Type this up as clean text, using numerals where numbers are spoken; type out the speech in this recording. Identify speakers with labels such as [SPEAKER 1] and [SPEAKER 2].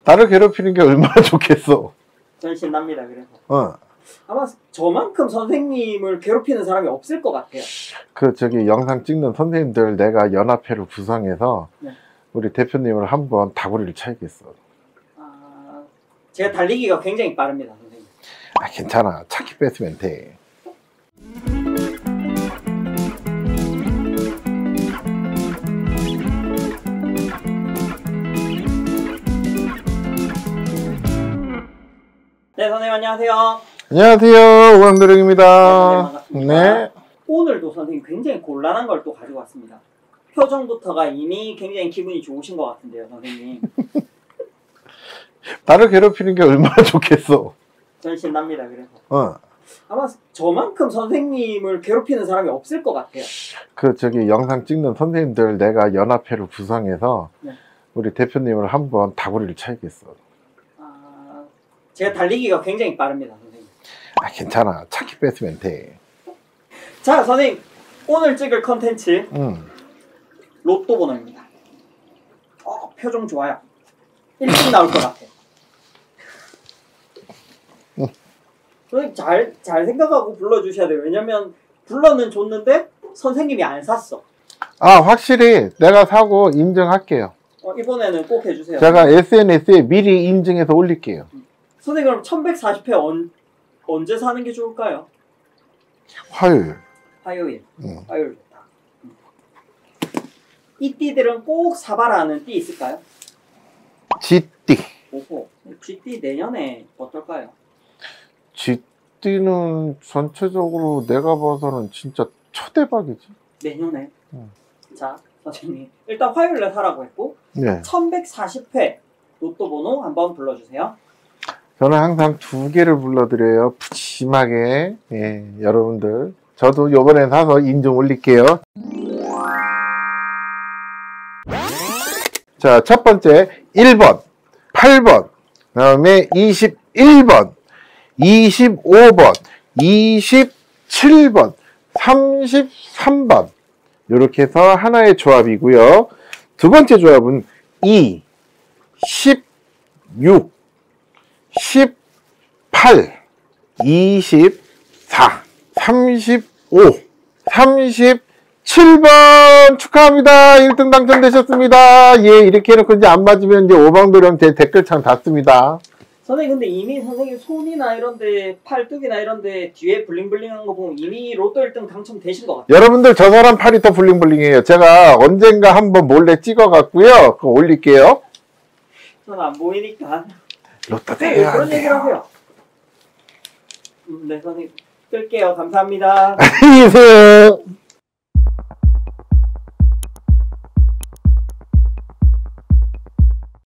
[SPEAKER 1] 나를 괴롭히는 게 얼마나 좋겠어.
[SPEAKER 2] 전 신납니다. 그래서 아마 저만큼 선생님을 괴롭히는 사람이 없을 것 같아요.
[SPEAKER 1] 저기 영상 찍는 선생님들 내가 연합회를 구성해서
[SPEAKER 2] 네.
[SPEAKER 1] 우리 대표님을 한번 다구리를 쳐야겠어.
[SPEAKER 2] 제가 달리기가 굉장히 빠릅니다, 선생님.
[SPEAKER 1] 괜찮아. 차키 뺐으면 돼.
[SPEAKER 2] 네, 선생님 안녕하세요.
[SPEAKER 1] 안녕하세요. 오광도령입니다.
[SPEAKER 2] 네, 반갑습니다.
[SPEAKER 1] 네.
[SPEAKER 2] 오늘도 선생님 굉장히 곤란한 걸 또 가지고 왔습니다. 표정부터가 이미 굉장히 기분이 좋으신 것 같은데요, 선생님.
[SPEAKER 1] 나를 괴롭히는 게 얼마나 좋겠어.
[SPEAKER 2] 전 신납니다. 그래서 아마 저만큼 선생님을 괴롭히는 사람이 없을 것 같아요.
[SPEAKER 1] 저기 영상 찍는 선생님들 내가 연합회를 구성해서
[SPEAKER 2] 네.
[SPEAKER 1] 우리 대표님을 한번 다구리를 쳐야겠어.
[SPEAKER 2] 제가 달리기가 굉장히 빠릅니다, 선생님.
[SPEAKER 1] 괜찮아. 차키 뺐으면 돼.
[SPEAKER 2] 자, 선생님 오늘 찍을 컨텐츠 로또 번호입니다. 표정 좋아요. 1등 나올 것 같아. 선생님 잘 생각하고 불러주셔야 돼요. 왜냐면 불러는 줬는데 선생님이 안 샀어.
[SPEAKER 1] 확실히 내가 사고 인증할게요.
[SPEAKER 2] 이번에는 꼭 해주세요.
[SPEAKER 1] 제가 SNS에 미리 인증해서 올릴게요.
[SPEAKER 2] 선생님 그럼 1140회 언제 사는 게 좋을까요?
[SPEAKER 1] 화요일.
[SPEAKER 2] 화요일. 화요일 좋다. 이 띠들은 꼭 사봐라 하는 띠 있을까요?
[SPEAKER 1] 쥐띠.
[SPEAKER 2] 오호. 쥐띠 내년에 어떨까요?
[SPEAKER 1] 쥐띠는 전체적으로 내가 봐서는 진짜 초대박이지.
[SPEAKER 2] 내년에. 자, 선생님 일단 화요일에 사라고 했고
[SPEAKER 1] 네.
[SPEAKER 2] 1140회 로또 번호 한번 불러주세요.
[SPEAKER 1] 저는 항상 2개를 불러드려요. 푸짐하게. 예, 여러분들 저도 요번에 사서 인증 올릴게요. 자, 첫 번째 1번 8번 그 다음에 21번 25번 27번 33번 이렇게 해서 하나의 조합이고요. 두 번째 조합은 2 16 18 24 35 37번 축하합니다. 1등 당첨되셨습니다. 예, 이렇게 해놓고 이제 안 맞으면 이제 오방도령 제 댓글창 닫습니다.
[SPEAKER 2] 선생님 근데 이미 선생님 손이나 이런데 팔뚝이나 이런데 뒤에 블링블링한 거 보면 이미 로또 1등 당첨되신 것 같아요.
[SPEAKER 1] 여러분들 저 사람 팔이 더 블링블링해요. 제가 언젠가 한번 몰래 찍어갖고요. 그거 올릴게요.
[SPEAKER 2] 전 안 보이니까.
[SPEAKER 1] 로또
[SPEAKER 2] 네,
[SPEAKER 1] 대요.
[SPEAKER 2] 그런 얘기를 하세요. 네, 선생님 끌게요. 감사합니다.
[SPEAKER 1] 안녕히 계세요.